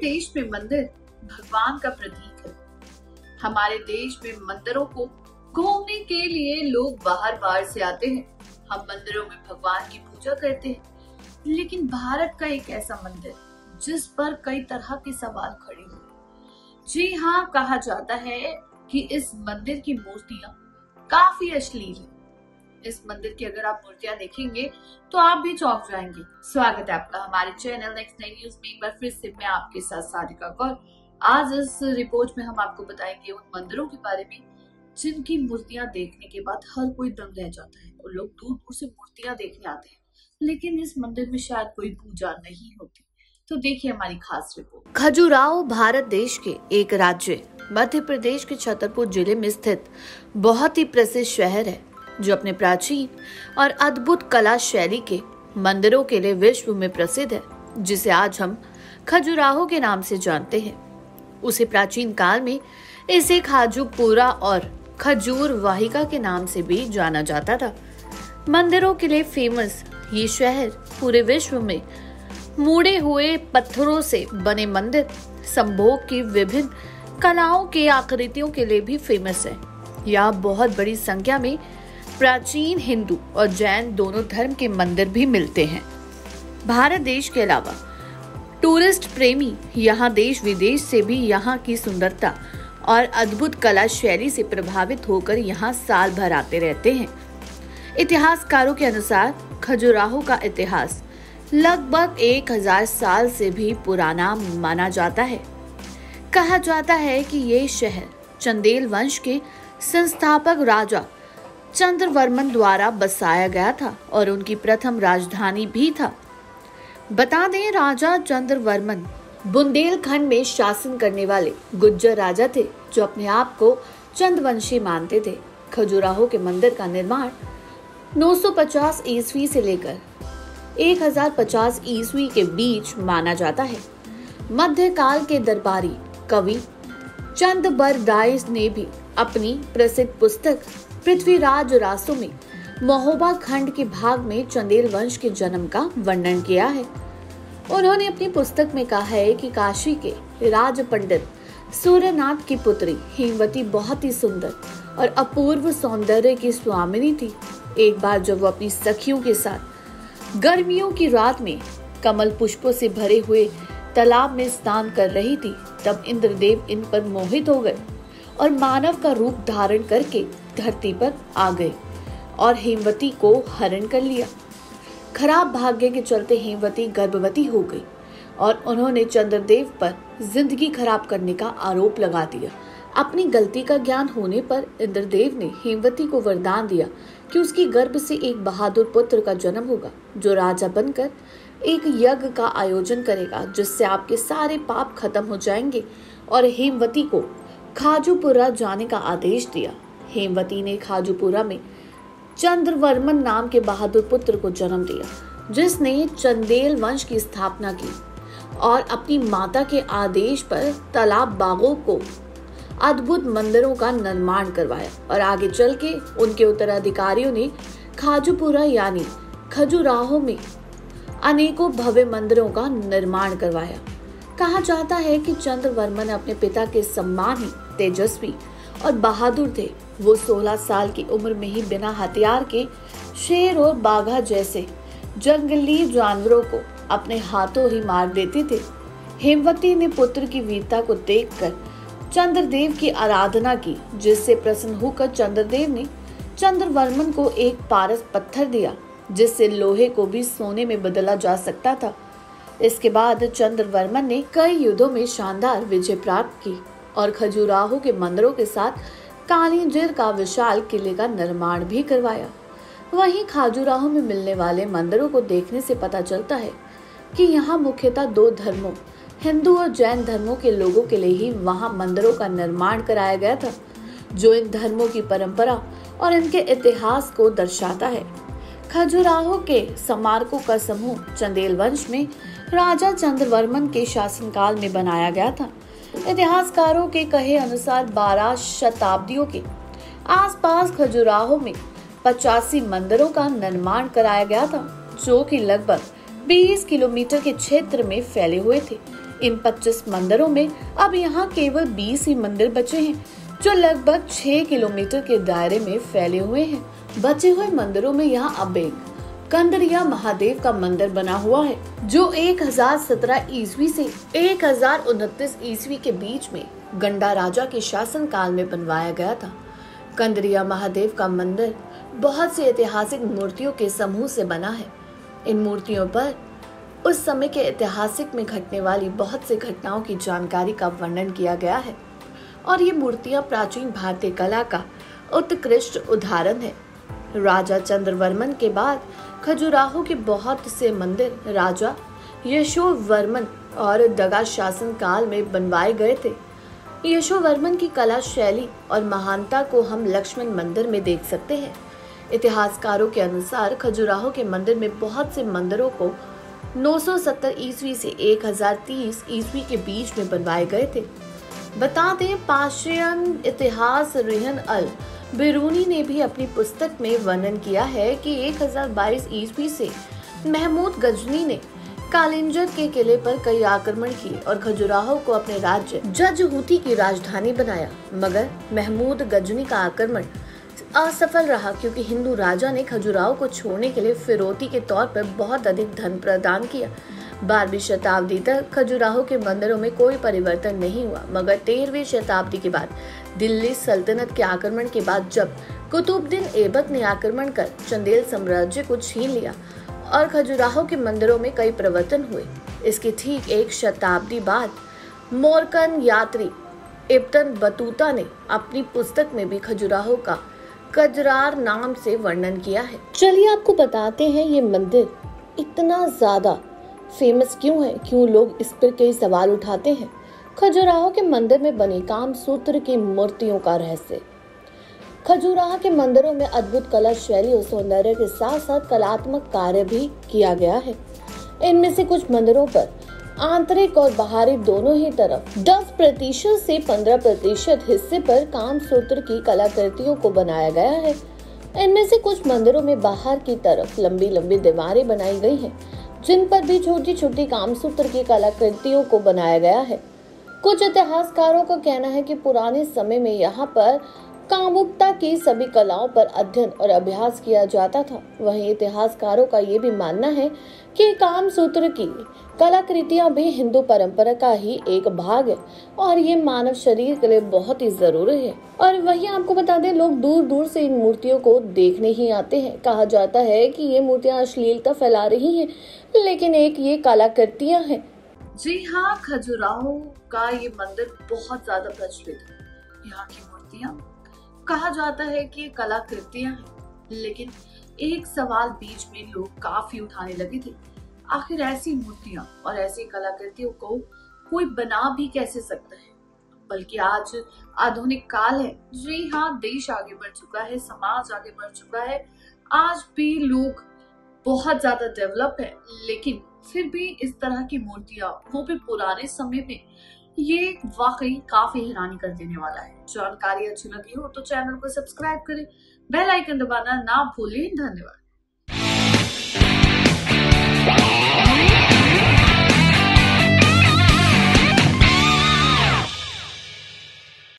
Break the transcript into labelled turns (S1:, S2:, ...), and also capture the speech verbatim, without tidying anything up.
S1: देश में मंदिर भगवान का प्रतीक है। हमारे देश में मंदिरों को घूमने के लिए लोग बाहर बाहर से आते हैं। हम मंदिरों में भगवान की पूजा करते हैं, लेकिन भारत का एक ऐसा मंदिर जिस पर कई तरह के सवाल खड़े हुए। जी हाँ, कहा जाता है कि इस मंदिर की मूर्तियां काफी अश्लील है। इस मंदिर की अगर आप मूर्तियां देखेंगे तो आप भी चौंक जाएंगे। स्वागत है आपका हमारे चैनल नेक्स्ट नाइन न्यूज में। एक बार फिर से मैं आपके साथ सारिका कौर। आज इस रिपोर्ट में हम आपको बताएंगे उन मंदिरों के बारे में जिनकी मूर्तियां देखने के बाद हर कोई दंग रह जाता है और लोग दूर दूर से मूर्तियां देखने आते हैं, लेकिन इस मंदिर में शायद कोई पूजा नहीं होती। तो देखिए हमारी खास रिपोर्ट।
S2: खजुराहो भारत देश के एक राज्य मध्य प्रदेश के छतरपुर जिले में स्थित बहुत ही प्रसिद्ध शहर है, जो अपने प्राचीन और अद्भुत कला शैली के मंदिरों के लिए विश्व में प्रसिद्ध है, जिसे आज हम खजुराहो के नाम से जानते हैं। उसे प्राचीन काल में इसे खाजूपुरा और खजूर वाहिका के नाम से भी जाना जाता था। मंदिरों के लिए फेमस ये शहर पूरे विश्व में मुड़े हुए पत्थरों से बने मंदिर, संभोग की विभिन्न कलाओं के आकृतियों के लिए भी फेमस है। यहाँ बहुत बड़ी संख्या में प्राचीन हिंदू और जैन दोनों धर्म के मंदिर भी मिलते हैं। भारत देश के अलावा टूरिस्ट प्रेमी यहाँ देश विदेश से भी यहाँ की सुंदरता और अद्भुत कला शैली से प्रभावित होकर यहाँ साल भर आते रहते हैं। इतिहासकारों के अनुसार खजुराहो का इतिहास लगभग एक हजार साल से भी पुराना माना जाता है। कहा जाता है कि ये शहर चंदेल वंश के संस्थापक राजा चंद्रवर्मन द्वारा बसाया गया था और उनकी प्रथम राजधानी भी था। बता दें, राजा चंद्रवर्मन बुंदेलखंड में शासन करने वाले गुज्जर राजा थे, जो अपने आप को चंद्रवंशी मानते थे। खजुराहो के मंदिर का निर्माण नौ सौ पचास ईस्वी से लेकर एक हजार पचास ईस्वी के बीच माना जाता है। मध्यकाल के दरबारी कवि चंद बरदाई ने भी अपनी प्रसिद्ध पुस्तक पृथ्वीराज रासो में महोबा खंड के भाग में चंदेल वंश के जन्म का वर्णन किया है। उन्होंने अपनी पुस्तक में कहा है कि काशी के राज पंडित सूर्यनाथ की पुत्री हेमवती बहुत ही सुंदर और अपूर्व सौंदर्य की स्वामिनी थी। एक बार जब वो अपनी सखियों के साथ गर्मियों की रात में कमल पुष्पों से भरे हुए तालाब में स्नान कर रही थी, तब इंद्रदेव इन पर मोहित हो गए और मानव का रूप धारण करके धरती पर आ गए और हेमवती को हरण कर लिया। खराब भाग्य के चलते हेमवती गर्भवती हो गई और उन्होंने चंद्रदेव पर जिंदगी खराब करने का आरोप लगा दिया। अपनी गलती का ज्ञान होने पर इंद्रदेव ने हेमवती को वरदान दिया कि उसकी गर्भ से एक बहादुर पुत्र का जन्म होगा, जो राजा बनकर एक यज्ञ का आयोजन करेगा, जिससे आपके सारे पाप खत्म हो जाएंगे, और हेमवती को खाजूपुरा जाने का आदेश दिया। हेमवती ने खाजूपुरा में चंद्रवर्मन नाम के बहादुर पुत्र को जन्म दिया, जिसने चंदेल वंश की स्थापना की और अपनी माता के आदेश पर तालाब बागों को अद्भुत मंदिरों का निर्माण करवाया और आगे चल के उनके उत्तराधिकारियों ने खाजूपुरा यानी खजुराहो में अनेकों भव्य मंदिरों का निर्माण करवाया। कहा जाता है कि चंद्रवर्मन अपने पिता के सम्मान ही तेजस्वी और बहादुर थे। वो सोलह साल की उम्र में ही बिना हथियार के शेर और बाघा जैसे जंगली जानवरों को अपने हाथों ही मार देते थे। हेमवती ने पुत्र की वीरता को देखकर चंद्रदेव की आराधना की, जिससे प्रसन्न होकर चंद्रदेव ने चंद्रवर्मन को एक पारस पत्थर दिया, जिससे लोहे को भी सोने में बदला जा सकता था। इसके बाद चंद्रवर्मन ने कई युद्धों में शानदार विजय प्राप्त की और खजुराहो के मंदिरों के साथ कालींजर का विशाल किले का निर्माण भी करवाया। वहीं खजुराहो में मिलने वाले मंदिरों को देखने से पता चलता है कि यहाँ मुख्यतः दो धर्मों हिंदू और जैन धर्मों के लोगों के लिए ही वहाँ मंदिरों का निर्माण कराया गया था, जो इन धर्मों की परंपरा और इनके इतिहास को दर्शाता है। खजुराहो के स्मारकों का समूह चंदेल वंश में राजा चंद्रवर्मन के शासनकाल में बनाया गया था। इतिहासकारों के कहे अनुसार बारह शताब्दियों के आसपास खजुराहो में पचासी मंदिरों का निर्माण कराया गया था, जो कि लगभग बीस किलोमीटर के क्षेत्र में फैले हुए थे। इन पच्चीस मंदिरों में अब यहाँ केवल बीस ही मंदिर बचे हैं, जो लगभग छह किलोमीटर के दायरे में फैले हुए हैं। बचे हुए मंदिरों में यहाँ अब एक कंदरिया महादेव का मंदिर बना हुआ है, जो एक हजार सत्रह ईस्वी से एक हजार उनतीस ईस्वी के बीच में गंडा राजा के शासन काल में बनवाया गया था। कंदरिया महादेव का मंदिर बहुत सी ऐतिहासिक मूर्तियों के समूह से बना है। इन मूर्तियों पर उस समय के ऐतिहासिक में घटने वाली बहुत सी घटनाओं की जानकारी का वर्णन किया गया है और ये मूर्तियां प्राचीन भारतीय कला का उत्कृष्ट उदाहरण है। राजा चंद्रवर्मन के बाद खजुराहो के बहुत से मंदिर राजा यशोवर्मन और दगा शासन काल में बनवाए गए थे। यशोवर्मन की कला शैली और महानता को हम लक्ष्मण मंदिर में देख सकते हैं। इतिहासकारों के अनुसार खजुराहो के मंदिर में बहुत से मंदिरों को नौ सौ सत्तर ईस्वी से एक हजार तीस ईस्वी के बीच में बनवाए गए थे। बता दें, पार्शियन इतिहास रिहन अल बिरूनी ने भी अपनी पुस्तक में वर्णन किया है कि एक हजार बाईस ईस्वी से महमूद गजनी ने कालिंजर के किले पर कई आक्रमण किए और खजुराहो को अपने राज्य जजहूती की राजधानी बनाया, मगर महमूद गजनी का आक्रमण असफल रहा क्योंकि हिंदू राजा ने खजुराहो को छोड़ने के लिए फिरौती के तौर पर बहुत अधिक धन प्रदान किया। बारहवीं शताब्दी तक खजुराहो के मंदिरों में कोई परिवर्तन नहीं हुआ, मगर तेरहवीं शताब्दी के बाद दिल्ली सल्तनत के आक्रमण के बाद जब कुतुबुद्दीन ऐबक ने आक्रमण कर चंदेल साम्राज्य को छीन लिया और खजुराहो के मंदिरों में कई परिवर्तन हुए। इसके ठीक एक शताब्दी बाद मोरकन यात्री इब्न बतूता ने अपनी पुस्तक में भी खजुराहो का कजरार नाम से वर्णन किया है। चलिए आपको बताते हैं ये मंदिर इतना ज्यादा फेमस क्यों है, क्यों लोग इस पर कई सवाल उठाते हैं। खजुराहो के मंदिर में बने कामसूत्र की मूर्तियों का रहस्य। खजुराहो के मंदिरों में अद्भुत कला शैली और सौंदर्य के साथ साथ कलात्मक कार्य भी किया गया है। इनमें से कुछ मंदिरों पर आंतरिक और बाहरी दोनों ही तरफ दस प्रतिशत से पंद्रह प्रतिशत हिस्से पर कामसूत्र की कलाकृतियों को बनाया गया है। इनमें से कुछ मंदिरों में बाहर की तरफ लंबी लंबी दीवारें बनाई गई हैं, जिन पर भी छोटी छोटी कामसूत्र की कलाकृतियों को बनाया गया है। कुछ इतिहासकारों का कहना है कि पुराने समय में यहाँ पर कामुकता की सभी कलाओं पर अध्ययन और अभ्यास किया जाता था। वहीं इतिहासकारों का ये भी मानना है कि कामसूत्र की कलाकृतियां भी हिंदू परंपरा का ही एक भाग है और ये मानव शरीर के लिए बहुत ही जरूरी है। और वहीं आपको बता दें, लोग दूर दूर से इन मूर्तियों को देखने ही आते हैं। कहा जाता है कि ये मूर्तियां अश्लीलता फैला रही हैं, लेकिन एक ये कलाकृतियां हैं।
S1: जी हाँ, खजुराहो का ये मंदिर बहुत ज्यादा प्रचलित है। यहाँ की मूर्तियां कहा जाता है कि ये कलाकृतियां हैं, लेकिन एक सवाल बीच में लोग काफी उठाने लगे थे। आखिर ऐसी मूर्तियां और ऐसी कलाकृतियों को कोई बना भी कैसे सकता है? बल्कि आज आधुनिक काल है। जी हाँ, देश आगे बढ़ चुका है, समाज आगे बढ़ चुका है, आज भी लोग बहुत ज्यादा डेवलप है, लेकिन फिर भी इस तरह की मूर्तियां, वो भी पुराने समय में, ये वाकई काफी हैरानी कर देने वाला है। जानकारी अच्छी लगी हो तो चैनल को सब्सक्राइब करें, बेल आइकन दबाना ना भूलें। धन्यवाद।